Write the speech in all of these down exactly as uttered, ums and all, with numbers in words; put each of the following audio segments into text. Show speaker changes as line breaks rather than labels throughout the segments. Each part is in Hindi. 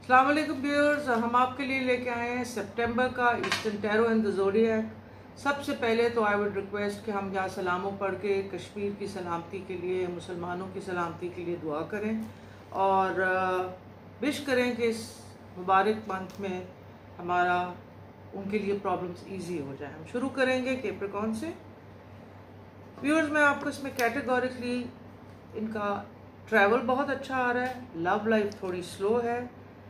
अस्सलाम वालेकुम व्यूअर्स, हम आपके लिए लेके आए हैं सितंबर का eastern tarot and the zodiac. सबसे पहले तो आई वुड रिक्वेस्ट कि हम यहाँ सलामों पढ़ के कश्मीर की सलामती के लिए, मुसलमानों की सलामती के लिए दुआ करें और विश करें कि इस मुबारक मंथ में हमारा उनके लिए प्रॉब्लम्स इजी हो जाए। हम शुरू करेंगे कैप्रिकॉर्न से। व्यूअर्स, मैं आपको इसमें कैटेगोरिकली इनका ट्रैवल बहुत अच्छा आ रहा है, लव लाइफ थोड़ी स्लो है,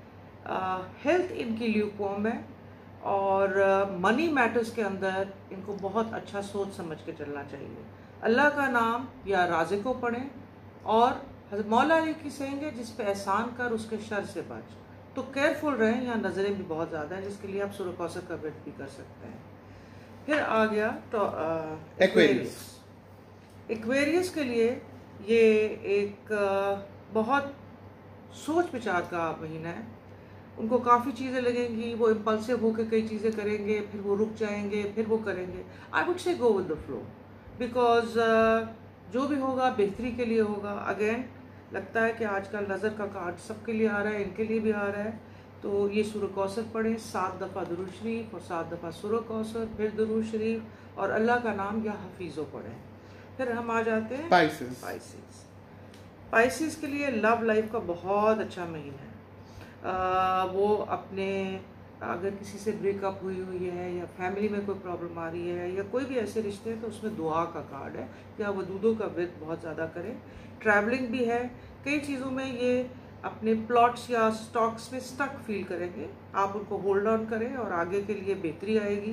हेल्थ uh, इनकी ल्यूकवॉर्म है और मनी uh, मैटर्स के अंदर इनको बहुत अच्छा सोच समझ के चलना चाहिए। अल्लाह का नाम या राज़े को पढ़ें और हज़रत मौला अली की सेंगे जिस पे एहसान कर उसके शर से बच। तो केयरफुल रहें, यहाँ नज़रें भी बहुत ज़्यादा हैं जिसके लिए आप सूरह कौसर का व्रत भी कर सकते हैं। फिर आ गया तो एक्वेरियस। एक्वेरियस के लिए ये एक uh, बहुत सोच विचार का महीना है। उनको काफ़ी चीज़ें लगेंगी, वो इम्पल्सिव होकर कई चीज़ें करेंगे, फिर वो रुक जाएंगे, फिर वो करेंगे। I would say go with the flow, because जो भी होगा बेहतरी के लिए होगा। अगेन लगता है कि आजकल नज़र का कार्ड सबके लिए आ रहा है, इनके लिए भी आ रहा है। तो ये सूरह कौसर पढ़ें, सात दफ़ा दुरूद शरीफ और सात दफ़ा सूरह कौसर, फिर दुरूद शरीफ और अल्लाह का नाम या हफीज़ो पढ़ें। फिर हम आ जाते हैं पाइसेस। पाइसेस पाइसेस के लिए लव लाइफ का बहुत अच्छा महीना है। आ, वो अपने अगर किसी से ब्रेकअप हुई हुई है या फैमिली में कोई प्रॉब्लम आ रही है या कोई भी ऐसे रिश्ते हैं तो उसमें दुआ का कार्ड है, या वो दूधों का व्रत बहुत ज़्यादा करें। ट्रैवलिंग भी है, कई चीज़ों में ये अपने प्लॉट्स या स्टॉक्स में स्टक फील करेंगे, आप उनको होल्ड ऑन करें और आगे के लिए बेहतरी आएगी।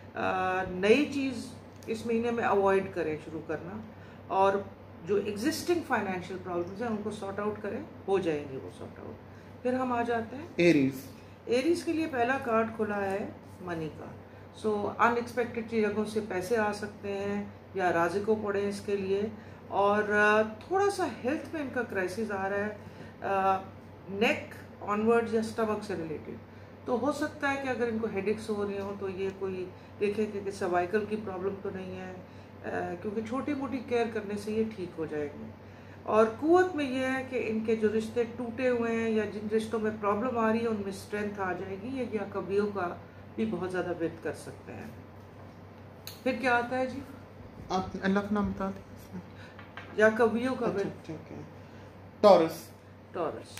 नई चीज़ इस महीने में अवॉइड करें शुरू करना, और जो एग्जिस्टिंग फाइनेंशियल प्रॉब्लम्स हैं उनको सॉर्ट आउट करें, हो जाएंगे वो सॉर्ट आउट। फिर हम आ जाते हैं एरीज। एरीज के लिए पहला कार्ड खुला है मनी का। सो अनएक्सपेक्टेड जगहों से पैसे आ सकते हैं या राज़ी को पड़े इसके लिए। और थोड़ा सा हेल्थ में इनका क्राइसिस आ रहा है, नेक ऑनवर्ड्स या स्टमक से रिलेटेड। तो हो सकता है कि अगर इनको हेडेक्स हो रही हो तो ये कोई देखें कि सर्वाइकल की प्रॉब्लम तो नहीं है, uh, क्योंकि छोटी मोटी केयर करने से ये ठीक हो जाएगी। और कुव्वत में ये है कि इनके जो रिश्ते टूटे हुए हैं या जिन रिश्तों में प्रॉब्लम आ रही है उनमें स्ट्रेंथ आ जाएगी। ये या कवियों का भी बहुत ज़्यादा व्रत कर सकते हैं। फिर क्या आता है जी,
आप अल्लाह का नाम बता दें।
या कवियों का व्रत।
ठीक है। टॉरस।
टॉरस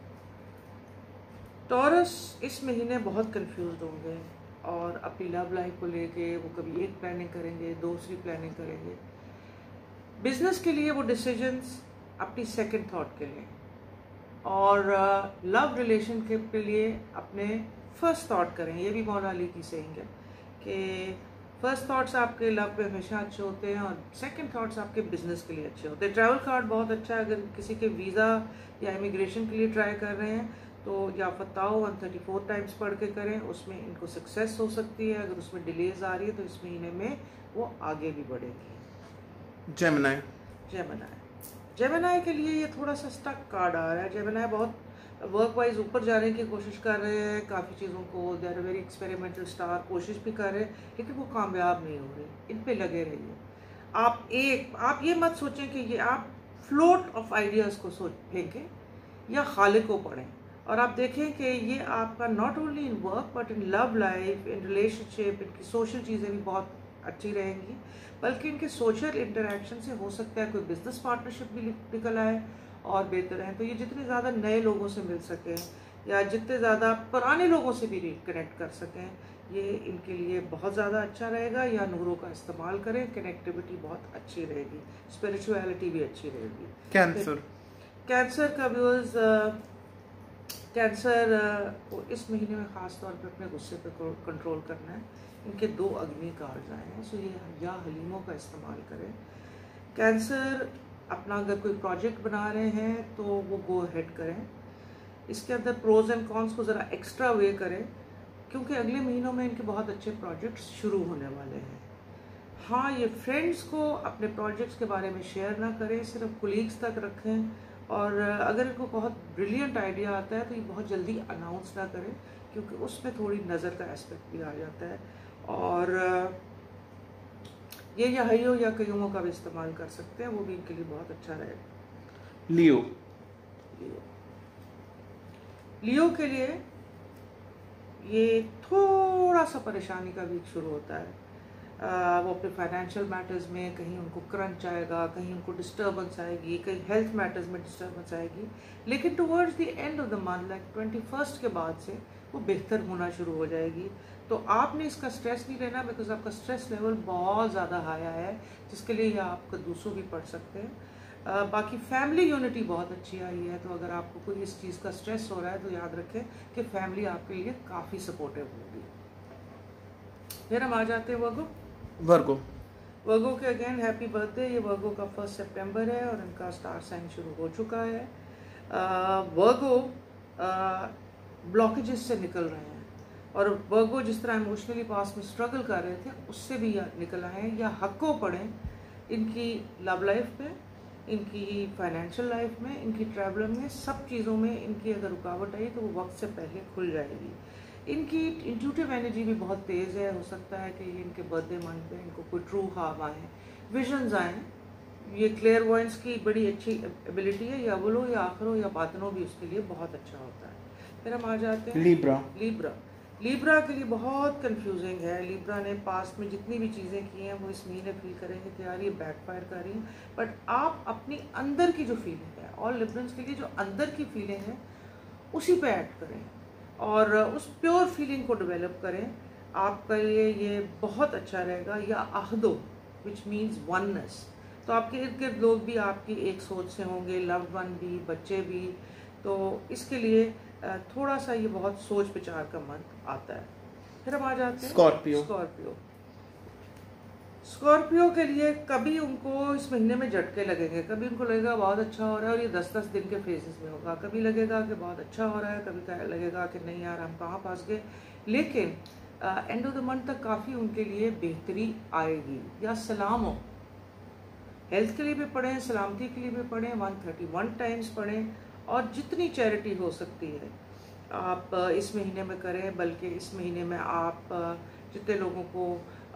टॉरस इस महीने बहुत कंफ्यूज होंगे और अपनी लव लाइफ को लेके वो कभी एक प्लानिंग करेंगे, दूसरी प्लानिंग करेंगे। बिजनेस के लिए वो डिसीजंस अपनी सेकंड थॉट के लिए, और लव uh, रिलेशनशिप के लिए अपने फर्स्ट थॉट करें। ये भी मौला अली की सेइंग है कि फर्स्ट थॉट्स आपके लव में हमेशा अच्छे होते हैं और सेकंड थॉट्स आपके बिजनेस के लिए अच्छे होते हैं। ट्रैवल कार्ड बहुत अच्छा है, अगर किसी के वीज़ा या इमिग्रेशन के लिए ट्राई कर रहे हैं तो या फताओ वन थर्टी फोर टाइम्स पढ़ के करें, उसमें इनको सक्सेस हो सकती है। अगर उसमें डिलेज आ रही है तो इस महीने में वो आगे भी बढ़ेगी।
जेमिनी।
जेमिनी जेमिनी के लिए ये थोड़ा सा स्टक कार्ड आ रहा है। जेमिनी बहुत वर्क वाइज ऊपर जाने की कोशिश कर रहे हैं, काफ़ी चीज़ों को, they are very experimental star, कोशिश भी कर रहे हैं लेकिन वो कामयाब नहीं हो रही। इन पे लगे रहिए। आप एक आप ये मत सोचें कि ये आप फ्लोट ऑफ आइडियाज़ को सोच फेंकें या खालिक को पढ़ें, और आप देखें कि ये आपका not only in work but in love life, in relationship, इनकी सोशल चीज़ें भी बहुत अच्छी रहेंगी। बल्कि इनके सोशल इंटरेक्शन से हो सकता है कोई बिजनेस पार्टनरशिप भी निकल आए और बेहतर है। तो ये जितने ज़्यादा नए लोगों से मिल सकें या जितने ज़्यादा पुराने लोगों से भी कनेक्ट कर सकें, ये इनके लिए बहुत ज़्यादा अच्छा रहेगा। या नूरों का इस्तेमाल करें, कनेक्टिविटी बहुत अच्छी रहेगी, स्पिरिचुअलिटी भी अच्छी रहेगी।
कैंसर
कैंसर का व्यूअर्स, कैंसर को इस महीने में ख़ास तौर पे अपने गुस्से पे कंट्रोल करना है। इनके दो अग्नि कार्ड आए हैं, सो ये या हलीमों का इस्तेमाल करें। कैंसर अपना अगर कोई प्रोजेक्ट बना रहे हैं तो वो गो हेड करें। इसके अंदर प्रोज एंड कॉन्स को ज़रा एक्स्ट्रा वे करें क्योंकि अगले महीनों में इनके बहुत अच्छे प्रोजेक्ट्स शुरू होने वाले हैं। हाँ, ये फ्रेंड्स को अपने प्रोजेक्ट्स के बारे में शेयर ना करें, सिर्फ कोलीग्स तक रखें। और अगर इनको बहुत ब्रिलियंट आइडिया आता है तो ये बहुत जल्दी अनाउंस ना करें क्योंकि उसमें थोड़ी नज़र का एस्पेक्ट भी आ जाता है। और ये या हयो या कयूमों का भी इस्तेमाल कर सकते हैं, वो भी इनके लिए बहुत अच्छा रहेगा।
लियो।
लियो लियो के लिए ये थोड़ा सा परेशानी का वीक शुरू होता है। आ, वो अपने फाइनेंशियल मैटर्स में कहीं उनको क्रंच आएगा, कहीं उनको डिस्टर्बेंस आएगी, कहीं हेल्थ मैटर्स में डिस्टर्बेंस आएगी, लेकिन towards the end of the month like twenty first के बाद से वो बेहतर होना शुरू हो जाएगी। तो आपने इसका स्ट्रेस नहीं लेना, बिकॉज आपका स्ट्रेस लेवल बहुत ज़्यादा हाई आया है, जिसके लिए आप दूसरों भी पढ़ सकते हैं। Uh, बाकी फैमिली यूनिटी बहुत अच्छी आई है, तो अगर आपको कोई इस चीज़ का स्ट्रेस हो रहा है तो याद रखें कि फैमिली आपके लिए काफ़ी सपोर्टिव होगी। फिर हम आ जाते हैं वर्गो।
वर्गो
वर्गो के अगेन हैप्पी बर्थडे। ये वर्गो का फर्स्ट सितंबर है और इनका स्टार साइन शुरू हो चुका है। वर्गो ब्लॉकेजेस से निकल रहे हैं, और वर्गो जिस तरह इमोशनली पास में स्ट्रगल कर रहे थे उससे भी निकल आए हैं, या हक्को पड़े इनकी लव लाइफ में, इनकी फाइनेंशियल लाइफ में, इनकी ट्रैवल में, सब चीज़ों में इनकी अगर रुकावट आई तो वो वक्त से पहले खुल जाएगी। इनकी इंट्यूटिव एनर्जी भी बहुत तेज़ है। हो सकता है कि ये इनके बर्थडे मंथ में इनको कोई ट्रू हाव आए, विजन्स आए। ये क्लियर वॉइस की बड़ी अच्छी एबिलिटी है, या बोलो या आखिरो या बातनों भी उसके लिए बहुत अच्छा होता है। फिर हम आ जाते हैं
लिब्रा।
लिब्रा लिब्रा के लिए बहुत कंफ्यूजिंग है। लिब्रा ने पास्ट में जितनी भी चीज़ें की हैं वो इस महीने फील करेंगे कि यार ये बैकफायर कर रही हैं, बट आप अपनी अंदर की जो फीलिंग है, और लिब्रंस के लिए जो अंदर की फीलिंग है उसी पे ऐड करें और उस प्योर फीलिंग को डेवलप करें। आपके लिए ये बहुत अच्छा रहेगा। या आहदो विच मीन्स वननेस, तो आपके इर्द गिर्द लोग भी आपकी एक सोच से होंगे, लव्ड वन भी, बच्चे भी। तो इसके लिए थोड़ा सा ये बहुत सोच विचार का मंथ आता है। फिर हम आ जाते हैं
स्कॉर्पियो।
स्कॉर्पियो स्कॉर्पियो के लिए कभी उनको इस महीने में झटके लगेंगे, कभी उनको लगेगा बहुत अच्छा हो रहा है और ये दस दस दिन के फेजेस में होगा, कभी लगेगा कि बहुत अच्छा हो रहा है, कभी लगेगा कि नहीं यार हम कहाँ फंस गए। लेकिन एंड ऑफ द मंथ तक काफ़ी उनके लिए बेहतरी आएगी। या सलामो, हेल्थ के लिए भी पढ़ें, सलामती के लिए भी पढ़ें, वन थर्टी वन टाइम्स पढ़ें, और जितनी चैरिटी हो सकती है आप इस महीने में करें। बल्कि इस महीने में आप जितने लोगों को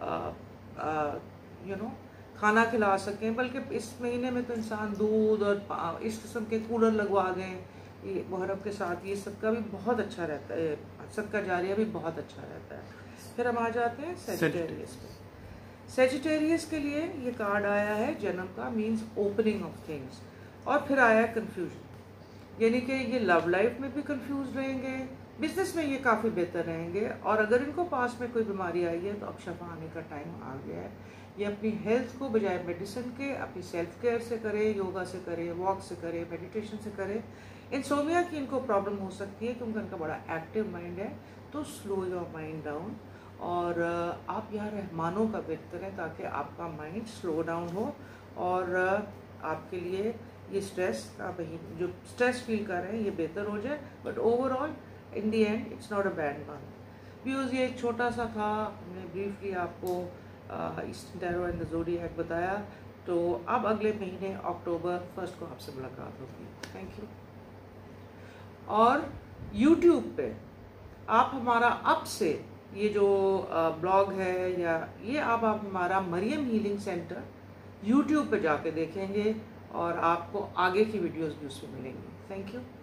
यू नो खाना खिला सकें, बल्कि इस महीने में तो इंसान दूध और इस किस्म के कूलर लगवा दें, ये मुहर्रम के साथ ये सदका भी बहुत अच्छा रहता है, सदका जारिया भी बहुत अच्छा रहता है। फिर हम आ जाते हैं सेजिटेरियस पे। सेजिटेरियस के लिए ये कार्ड आया है जन्म का, मीन्स ओपनिंग ऑफ थिंग्स, और फिर आया कंफ्यूजन, यानी कि ये लव लाइफ में भी कंफ्यूज रहेंगे, बिजनेस में ये काफ़ी बेहतर रहेंगे, और अगर इनको पास में कोई बीमारी आई है तो अब शफा आने का टाइम आ गया है। ये अपनी हेल्थ को बजाय मेडिसिन के अपनी सेल्फ केयर से करें, योगा से करें, वॉक से करें, मेडिटेशन से करें। इंसोमिया की इनको प्रॉब्लम हो सकती है क्योंकि उनका बड़ा एक्टिव माइंड है, तो स्लो योर माइंड डाउन, और आप यहाँ रहमानों का विरत करें ताकि आपका माइंड स्लो डाउन हो, और आपके लिए ये स्ट्रेस आप जो स्ट्रेस फील कर रहे हैं ये बेहतर हो जाए। But overall in the end it's not a bad month. Views ये एक छोटा सा था, हमने ब्रीफली आपको eastern tarot and the zodiac बताया। तो अब अगले महीने अक्टूबर फर्स्ट को आपसे मुलाकात होगी। Thank you. और यूट्यूब पे आप हमारा अब से ये जो ब्लॉग है, या ये आप आप हमारा मरियम हीलिंग सेंटर यूट्यूब पे जाके देखेंगे, और आपको आगे की वीडियोस भी उसमें मिलेंगी। Thank you.